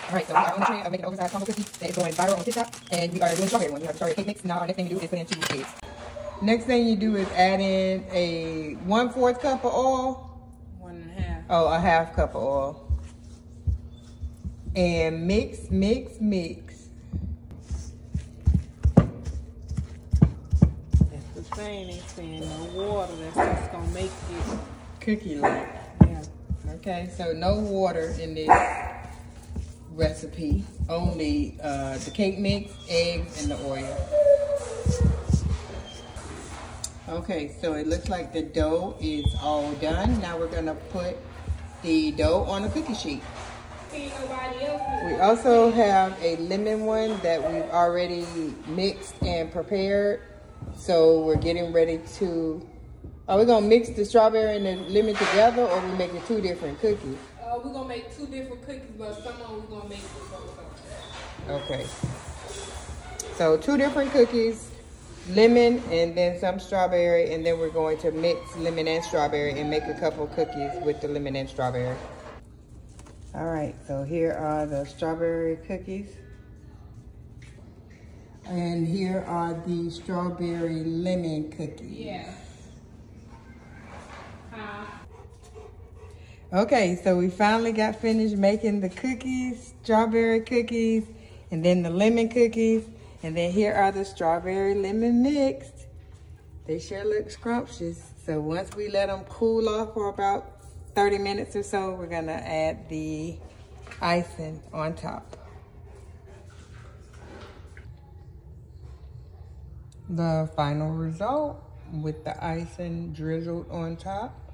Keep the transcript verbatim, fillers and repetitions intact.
All right, so we are on the trend of making oversized combo cookies that is going viral on TikTok, and we are doing strawberry one. We have the strawberry cake mix. Now our next thing to do is put in two eggs. Next thing you do is add in a one fourth cup of oil. One and a half. Oh, a half cup of oil. And mix, mix, mix. That's the thing. They saying no water. That's just gonna make it Cookie-like. Yeah. Okay, so no water in this recipe. Only uh, the cake mix, eggs, and the oil. Okay, so it looks like the dough is all done. Now we're gonna put the dough on a cookie sheet. We also have a lemon one that we've already mixed and prepared. So we're getting ready to, are we gonna mix the strawberry and the lemon together, or are we making two different cookies? Uh, we're gonna make two different cookies, but some of them we're gonna make with both. Okay. So two different cookies, lemon and then some strawberry, and then we're going to mix lemon and strawberry and make a couple cookies with the lemon and strawberry. All right, so here are the strawberry cookies. And here are the strawberry lemon cookies. Yeah. Uh, Okay, so we finally got finished making the cookies, strawberry cookies, and then the lemon cookies. And then here are the strawberry lemon mixed. They sure look scrumptious. So once we let them cool off for about thirty minutes or so, we're gonna add the icing on top. The final result with the icing drizzled on top.